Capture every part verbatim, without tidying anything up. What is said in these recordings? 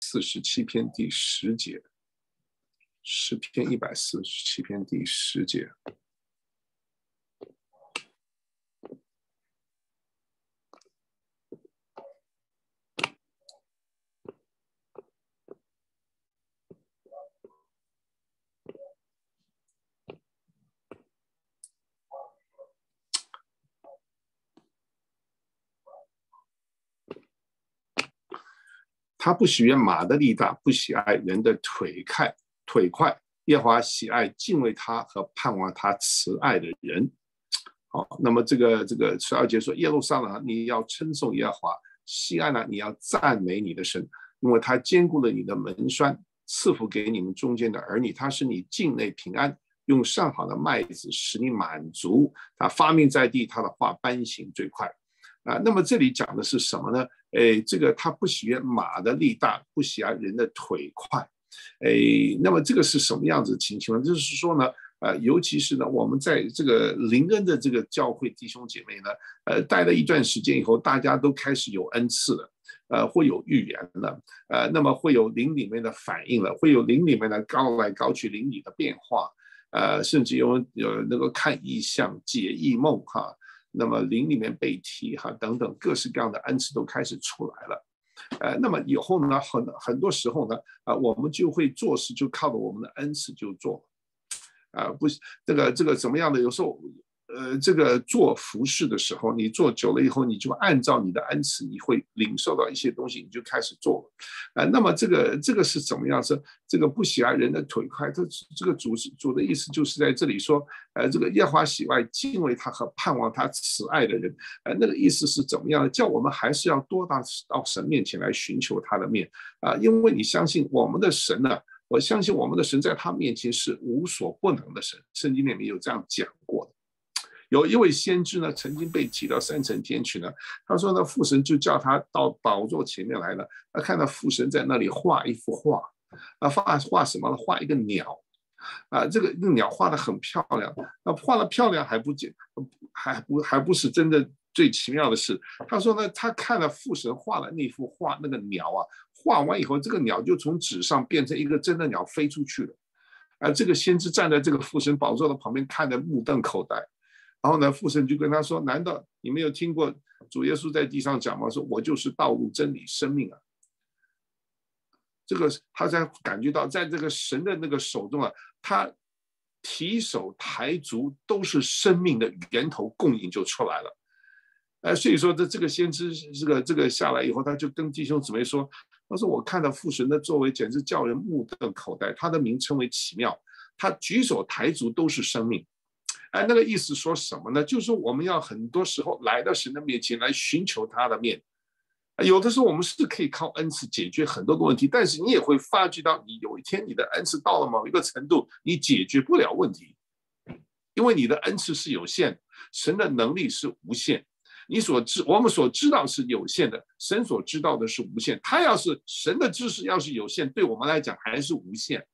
四十七篇第十节，诗篇一百四十七篇第十节。他不喜悦马的力大，不喜爱人的腿快，腿快。耶和华喜爱敬畏他和盼望他慈爱的人。好，那么这个这个十二节说，耶路撒冷你要称颂耶和华，西安呢你要赞美你的神，因为他坚固了你的门栓，赐福给你们中间的儿女，他使你境内平安，用上好的麦子使你满足，他发命在地，他的话颁行最快。啊，那么这里讲的是什么呢？诶，这个他不喜悦马的力大，不喜爱人的腿快。诶，那么这个是什么样子的情形呢？就是说呢，呃，尤其是呢，我们在这个灵恩的这个教会弟兄姐妹呢，呃，待了一段时间以后，大家都开始有恩赐了，呃，会有预言了，呃，那么会有灵里面的反应了，会有灵里面的高来高去灵里的变化，呃，甚至有有能够看异象、解异梦哈。那么灵里面被提哈等等各式各样的恩赐都开始出来了，呃，那么以后呢，很很多时候呢，啊、呃，我们就会做事就靠着我们的恩赐就做，啊、呃，不，这个这个怎么样的？有时候，呃，这个做服事的时候，你做久了以后，你就按照你的恩赐，你会领受到一些东西，你就开始做了，啊、呃，那么这个这个是怎么样？是这个不喜爱人的腿快，这这个主主的意思就是在这里说。呃，这个耶和华喜爱敬畏他和盼望他慈爱的人，呃，那个意思是怎么样呢？叫我们还是要多到到神面前来寻求他的面啊、呃，因为你相信我们的神呢、啊，我相信我们的神在他面前是无所不能的神，圣经里面有这样讲过的。有一位先知呢，曾经被提到三层天去呢，他说呢，父神就叫他到宝座前面来了，他看到父神在那里画一幅画，啊，画画什么呢？画一个鸟。啊，这个鸟画得很漂亮，那画得漂亮还不简，还不还不是真的最奇妙的是，他说呢，他看了父神画的那幅画，那个鸟啊，画完以后，这个鸟就从纸上变成一个真的鸟飞出去了。啊，这个先知站在这个父神宝座的旁边，看得目瞪口呆。然后呢，父神就跟他说：“难道你没有听过主耶稣在地上讲吗？说我就是道路、真理、生命啊。”这个他才感觉到，在这个神的那个手中啊，他提手抬足都是生命的源头供应就出来了。呃，所以说这这个先知这个这个下来以后，他就跟弟兄姊妹说：“他说我看到父神的作为，简直叫人目瞪口呆。他的名称为奇妙，他举手抬足都是生命。”哎，那个意思说什么呢？就是我们要很多时候来到神的面前来寻求他的面。有的时候我们是可以靠恩赐解决很多个问题，但是你也会发觉到，你有一天你的恩赐到了某一个程度，你解决不了问题，因为你的恩赐是有限，神的能力是无限。你所知，我们所知道是有限的，神所知道的是无限。他要是神的知识要是有限，对我们来讲还是无限，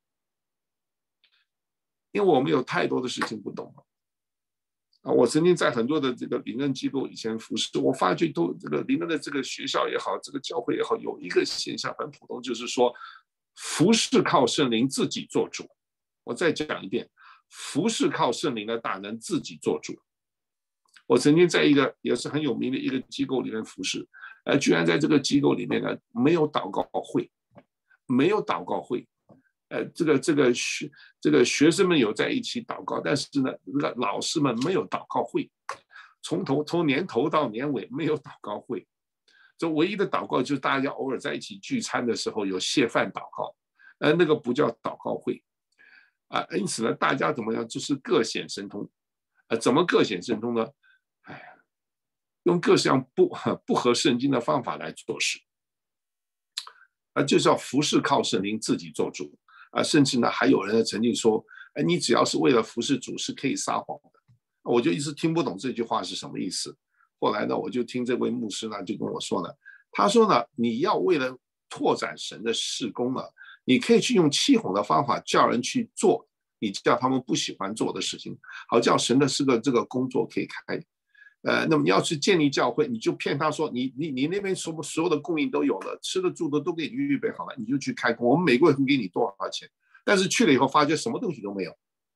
因为我们有太多的事情不懂了。啊，我曾经在很多的这个灵恩机构以前服侍，我发觉都这个灵恩的这个学校也好，这个教会也好，有一个现象很普通，就是说服侍靠圣灵自己做主。我再讲一遍，服侍靠圣灵的大能自己做主。我曾经在一个也是很有名的一个机构里面服侍，呃，居然在这个机构里面呢没有祷告会，没有祷告会。呃，这个这个学这个学生们有在一起祷告，但是呢，老师们没有祷告会，从头从年头到年尾没有祷告会。这唯一的祷告就是大家偶尔在一起聚餐的时候有谢饭祷告，呃，那个不叫祷告会啊。因此呢，大家怎么样，就是各显神通。呃，怎么各显神通呢？哎呀，用各式样不不合圣经的方法来做事，啊，就是要服侍靠圣灵自己做主。啊，甚至呢，还有人曾经说，哎，你只要是为了服侍主是可以撒谎的。我就一直听不懂这句话是什么意思。后来呢，我就听这位牧师呢就跟我说呢，他说呢，你要为了拓展神的事工呢，你可以去用欺哄的方法叫人去做你叫他们不喜欢做的事情，好叫神的这个这个工作可以开。 呃，那么你要去建立教会，你就骗他说你你你那边所所有的供应都有了，吃的住的都给你预备好了，你就去开工，我们每个月会给你多少钱？但是去了以后发觉什么东西都没有，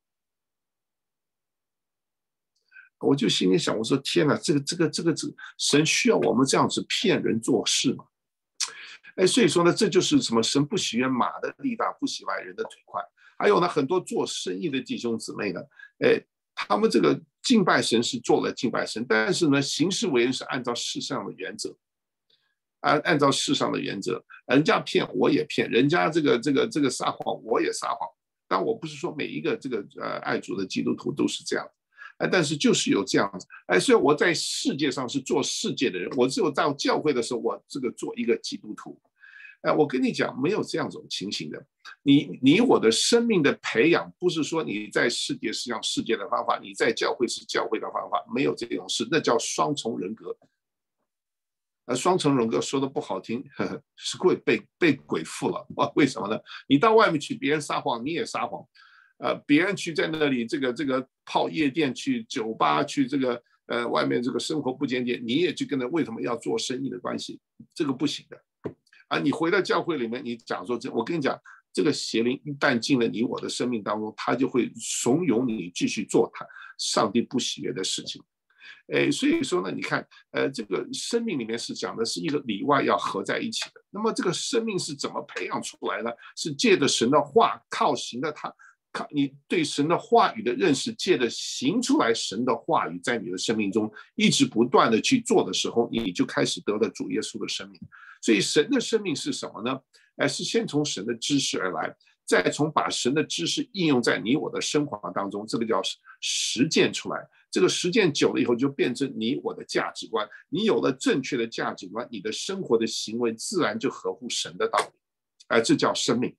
我就心里想，我说天哪，这个这个这个这个神需要我们这样子骗人做事吗？哎，所以说呢，这就是什么？神不喜悦马的力大，不喜欢人的腿快。还有呢，很多做生意的弟兄姊妹呢，哎，他们这个敬拜神是做了敬拜神，但是呢，行事为人是按照世上的原则，按按照世上的原则，人家骗我也骗，人家这个这个这个撒谎我也撒谎。但我不是说每一个这个呃爱主的基督徒都是这样，哎，但是就是有这样子，哎，所以我在世界上是做世界的人，我只有到教会的时候，我这个做一个基督徒。哎，我跟你讲，没有这样种情形的。你你我的生命的培养，不是说你在世界是用世界的方法，你在教会是教会的方法，没有这种事，那叫双重人格。呃，双重人格说的不好听，呵呵是会被被鬼附了啊？为什么呢？你到外面去，别人撒谎你也撒谎，呃，别人去在那里这个这个泡夜店、去酒吧、去这个呃外面这个生活不检点，你也去跟他为什么要做生意的关系？这个不行的。啊，你回到教会里面，你讲说这，我跟你讲，这个邪灵一旦进了你我的生命当中，他就会怂恿你继续做他上帝不喜悦的事情。哎，所以说呢，你看，呃，这个生命里面是讲的是一个里外要合在一起的。那么这个生命是怎么培养出来呢？是借着神的话，靠行的他。靠你对神的话语的认识，借着行出来神的话语，在你的生命中一直不断的去做的时候，你就开始得了主耶稣的生命。所以神的生命是什么呢？哎，是先从神的知识而来，再从把神的知识应用在你我的生活当中，这个叫实践出来。这个实践久了以后，就变成你我的价值观。你有了正确的价值观，你的生活的行为自然就合乎神的道理。哎，这叫生命。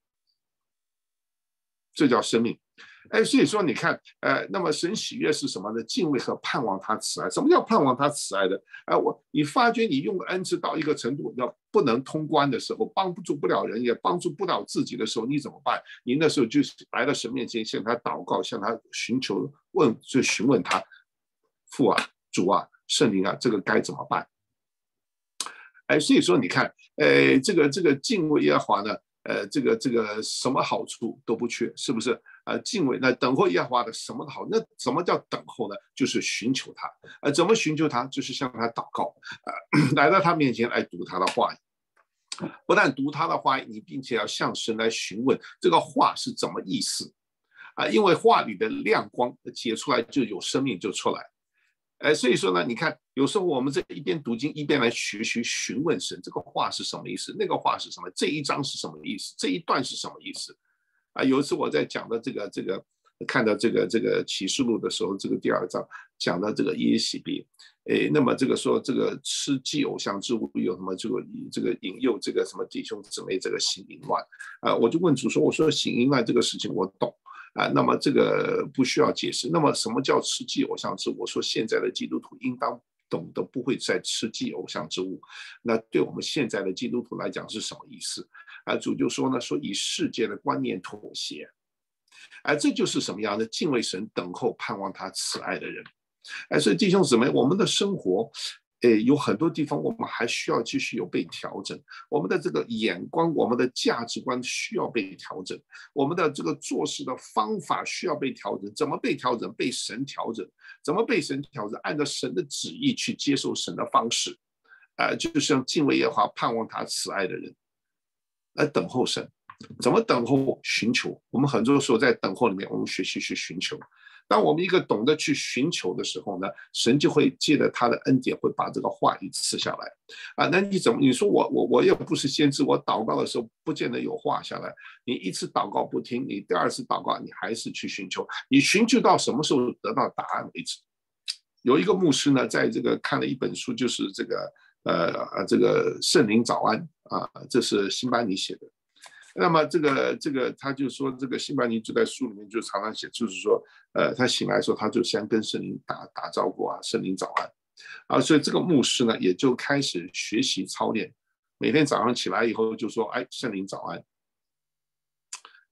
这叫生命。哎，所以说你看，呃，那么神喜悦是什么呢？敬畏和盼望他慈爱。什么叫盼望他慈爱的？哎，我你发觉你用恩赐到一个程度，要不能通关的时候，帮助不了人，也帮助不了自己的时候，你怎么办？你那时候就来到神面前，向他祷告，向他寻求问，就询问他，父啊，主啊，圣灵啊，这个该怎么办？哎，所以说你看，呃，这个这个敬畏耶和华呢？呃，这个这个什么好处都不缺，是不是？呃，敬畏那等候耶和华的什么好？那什么叫等候呢？就是寻求他。呃，怎么寻求他？就是向他祷告，呃，来到他面前来读他的话语。不但读他的话语，你并且要向神来询问这个话是怎么意思啊？因为话里的亮光结出来就有生命就出来。哎，所以说呢，你看，有时候我们这一边读经一边来学习询问神，这个话是什么意思？那个话是什么？这一章是什么意思？这一段是什么意思？啊，有一次我在讲的这个这个，看到这个这个启示录的时候，这个第二章讲到这个耶洗别，哎，那么这个说这个吃祭偶像之物有什么这个这个引诱这个什么弟兄姊妹这个行淫乱啊，我就问主说，我说行淫乱这个事情我懂。啊，那么这个不需要解释。那么什么叫吃祭偶像之物？我说现在的基督徒应当懂得不会再吃祭偶像之物。那对我们现在的基督徒来讲是什么意思？啊，主就说呢，说以世界的观念妥协。哎，这就是什么样的敬畏神、等候、盼望他慈爱的人。哎，所以弟兄姊妹，我们的生活。诶，有很多地方我们还需要继续有被调整，我们的这个眼光，我们的价值观需要被调整，我们的这个做事的方法需要被调整。怎么被调整？被神调整。怎么被神调整？按照神的旨意去接受神的方式，呃，就像敬畏耶和华、盼望他慈爱的人，来等候神。怎么等候？寻求。我们很多时候在等候里面，我们学习去寻求。当我们一个懂得去寻求的时候呢，神就会借着他的恩典，会把这个话语赐下来啊。那你怎么？你说我我我也不是先知，我祷告的时候不见得有话下来。你一次祷告不听，你第二次祷告你还是去寻求，你寻求到什么时候得到答案为止。有一个牧师呢，在这个看了一本书，就是这个呃这个圣灵早安啊，这是辛班尼写的。那么这个这个他就说，这个辛班尼就在书里面就常常写，就是说，呃，他醒来的时候，他就先跟圣灵打打招呼啊，圣灵早安啊，所以这个牧师呢也就开始学习操练，每天早上起来以后就说，哎，圣灵早安。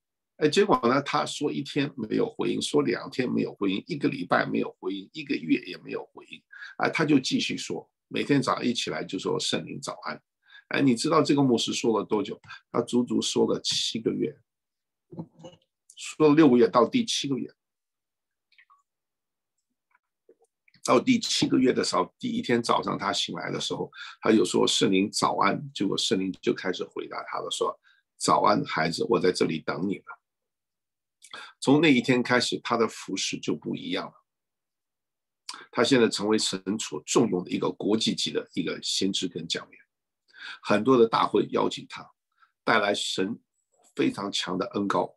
哎，结果呢，他说一天没有回应，说两天没有回应，一个礼拜没有回应，一个月也没有回应，啊，他就继续说，每天早上一起来就说圣灵早安。哎，你知道这个牧师说了多久？他足足说了七个月，说了六个月到第七个月，到第七个月的时候，第一天早上他醒来的时候，他有说圣灵早安，结果圣灵就开始回答他了，说早安，孩子，我在这里等你了。从那一天开始，他的服事就不一样了。他现在成为神所重用的一个国际级的一个先知跟讲员，很多的大会邀请他，带来神非常强的恩膏，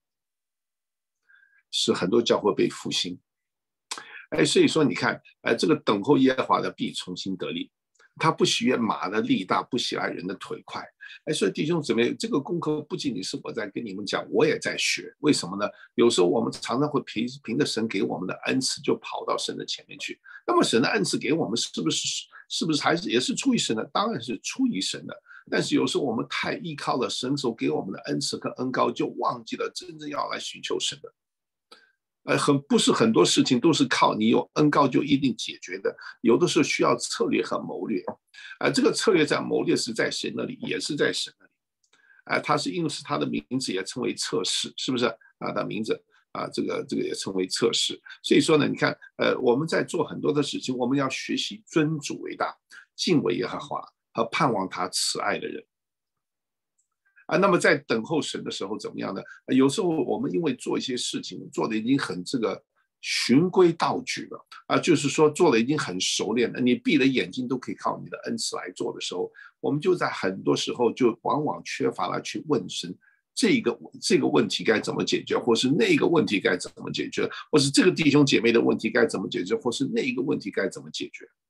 使很多教会被复兴。哎，所以说你看，哎，这个等候耶和华的必重新得力。他不喜悦马的力大，不喜爱人的腿快。哎，所以弟兄姊妹，这个功课不仅仅是我在跟你们讲，我也在学。为什么呢？有时候我们常常会凭凭着神给我们的恩赐，就跑到神的前面去。那么神的恩赐给我们，是不是是不是还是也是出于神的？当然是出于神的。但是有时候我们太依靠了神所给我们的恩赐跟恩膏，就忘记了真正要来寻求神的。呃，很不是很多事情都是靠你有恩膏就一定解决的，有的时候需要策略和谋略，啊、呃，这个策略在谋略是在神那里，也是在神那里，啊、呃，他是因为是他的名字也称为测试，是不是啊？他的名字啊、呃，这个这个也称为测试，所以说呢，你看，呃，我们在做很多的事情，我们要学习尊主为大，敬畏耶和华和盼望他慈爱的人。啊，那么在等候神的时候怎么样呢？有时候我们因为做一些事情做的已经很这个循规蹈矩了啊，就是说做的已经很熟练了，你闭了眼睛都可以靠你的恩赐来做的时候，我们就在很多时候就往往缺乏了去问神这个这个问题该怎么解决，或是那个问题该怎么解决，或是这个弟兄姐妹的问题该怎么解决，或是那一个问题该怎么解决。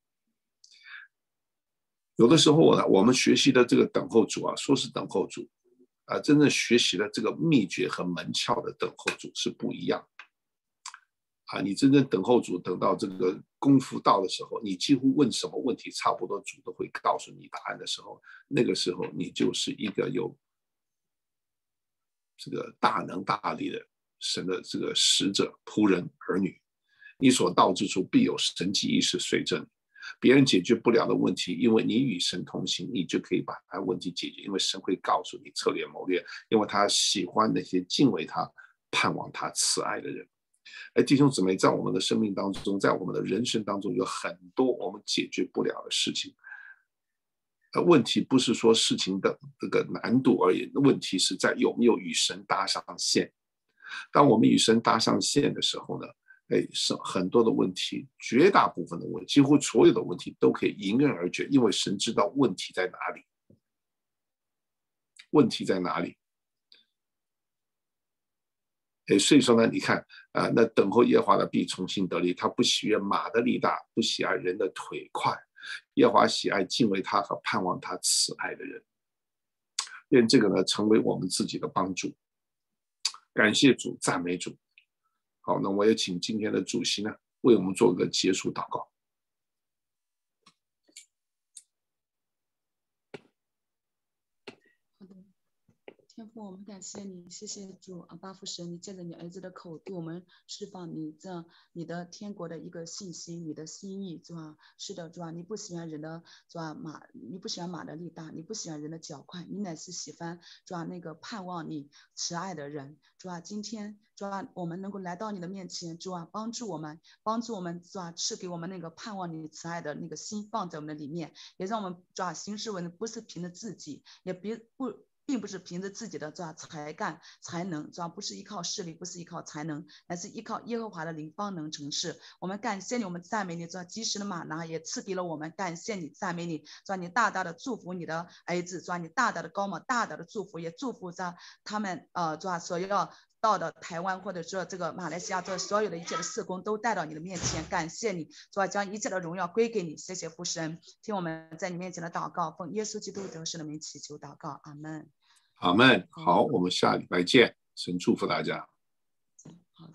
有的时候呢，我们学习的这个等候主啊，说是等候主。啊，真正学习的这个秘诀和门窍的等候主是不一样啊！你真正等候主，等到这个功夫到的时候，你几乎问什么问题，差不多主都会告诉你答案的时候，那个时候你就是一个有这个大能大力的神的这个使者、仆人、儿女。你所到之处，必有神迹异事随着你。别人解决不了的问题，因为你与神同行，你就可以把他问题解决。因为神会告诉你策略谋略，因为他喜欢那些敬畏他、盼望他慈爱的人。哎，弟兄姊妹，在我们的生命当中，在我们的人生当中，有很多我们解决不了的事情。呃，问题不是说事情的这个难度而言，问题是在有没有与神搭上线。当我们与神搭上线的时候呢？哎，是很多的问题，绝大部分的问题，几乎所有的问题都可以迎刃而解，因为神知道问题在哪里。问题在哪里？哎，所以说呢，你看啊、呃，那等候耶和华的必重新得力，他不喜悦马的力大，不喜爱人的腿快。耶和华喜爱敬畏他和盼望他慈爱的人。愿这个呢成为我们自己的帮助。感谢主，赞美主。好，那我也请今天的主席呢，为我们做个结束祷告。 好的，天父，我们感谢你，谢谢主啊，巴父神，你借着你儿子的口，对我们释放你这你的天国的一个信息，你的心意，主啊，是的，主啊，你不喜欢人的主啊马，你不喜欢马的力大，你不喜欢人的脚快，你乃是喜欢主啊那个盼望你慈爱的人，主啊，今天主啊，我们能够来到你的面前，主啊，帮助我们，帮助我们，主啊，赐给我们那个盼望你慈爱的那个心放在我们的里面，也让我们主啊行事为人不是凭着自己，也别不。并不是凭着自己的这才干才能，主要不是依靠势力，不是依靠才能，而是依靠耶和华的灵方能成事。我们感谢你，我们赞美你，主要及时的玛拿也赐给了我们，感谢你，赞美你，主要你大大的祝福你的儿子，主要你大大的高帽，大大的祝福，也祝福着他们呃，主要所要到的台湾或者说这个马来西亚，这所有的一切的事工都带到你的面前，感谢你，主要将一切的荣耀归给你，谢谢父神，听我们在你面前的祷告，奉耶稣基督得胜的名祈求祷告，阿门。 阿们，好，我们下礼拜见，神祝福大家。 好。